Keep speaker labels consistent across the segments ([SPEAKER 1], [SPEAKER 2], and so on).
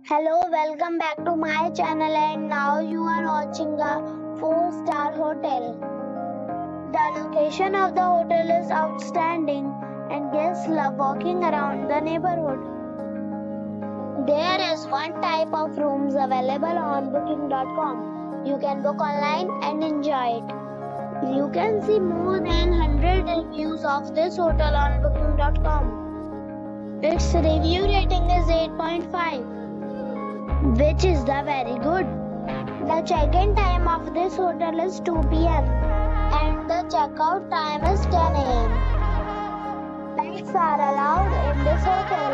[SPEAKER 1] Hello, welcome back to my channel, and now you are watching a 4-star hotel. The location of the hotel is outstanding and guests love walking around the neighborhood. There is one type of rooms available on booking.com. You can book online and enjoy it. You can see more than 100 reviews of this hotel on booking.com. Its review rating is 8.5. which is the very good. The check-in time of this hotel is 2 p.m. and the check-out time is 10 a.m. Pets are allowed in this hotel.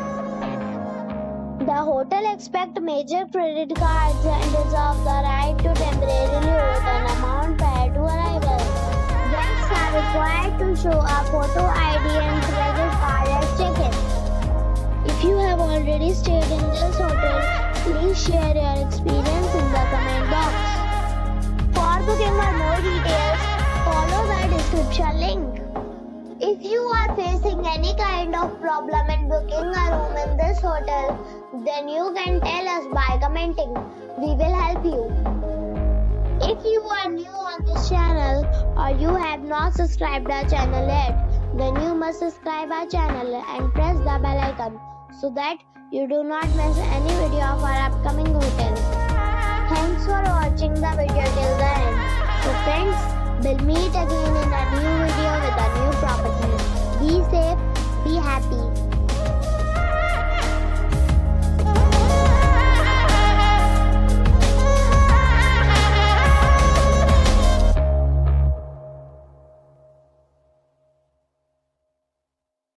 [SPEAKER 1] The hotel accepts major credit cards and reserves the right to temporarily hold an amount prior to arrival. Guests are required to show a photo ID and credit card at check-in. If you have already stayed in this hotel, please share your experience in the comment box. For booking or more details, follow the description link. If you are facing any kind of problem in booking a room in this hotel, then you can tell us by commenting. We will help you. If you are new on this channel or you have not subscribed our channel yet, then you must subscribe our channel and press the bell icon so that you do not miss any video of our upcoming hotel. Thanks for watching the video till the end. So friends, we'll meet again in a new video with a new property. Be safe.